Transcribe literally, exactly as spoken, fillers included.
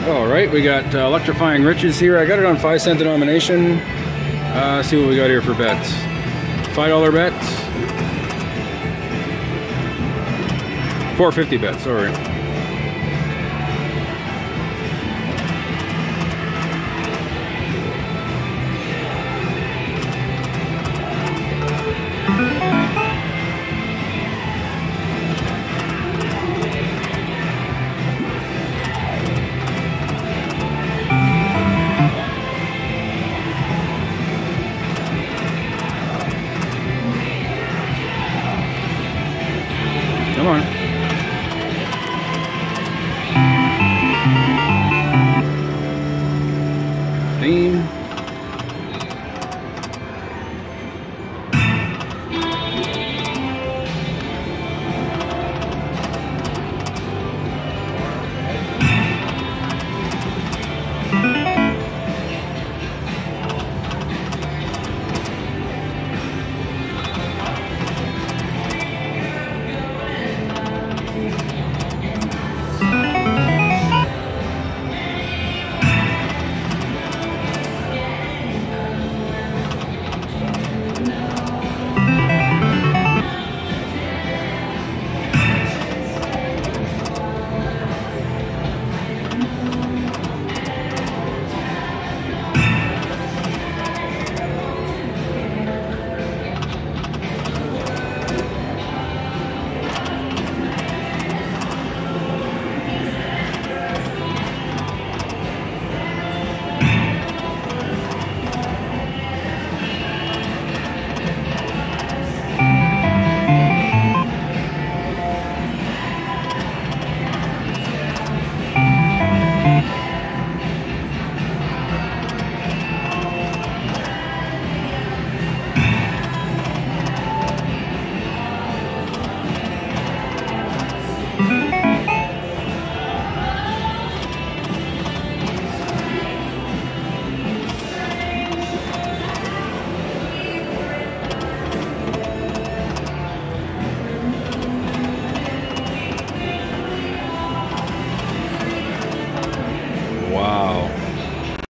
All right, we got uh, Electrifying Riches here. I got it on five cent denomination. Uh, see what we got here for bets. five dollar bets. four fifty bets, sorry.